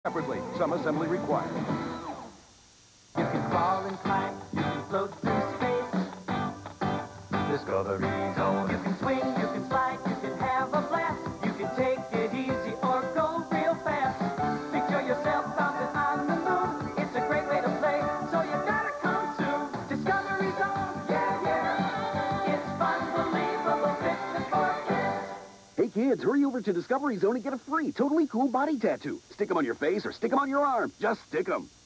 Separately, some assembly required. You can crawl and climb, you can float through space. Discovery Zone. You can swing, you can slide, you can have a blast. You can take it easy or go real fast. Picture yourself bouncing on the moon. It's a great way to play, so you gotta come to Discovery Zone. Yeah, yeah. It's Funbelievable fitness for kids. Hey kids, hurry over to Discovery Zone and get a free, totally cool body tattoo. Stick them on your face or stick them on your arm. Just stick them.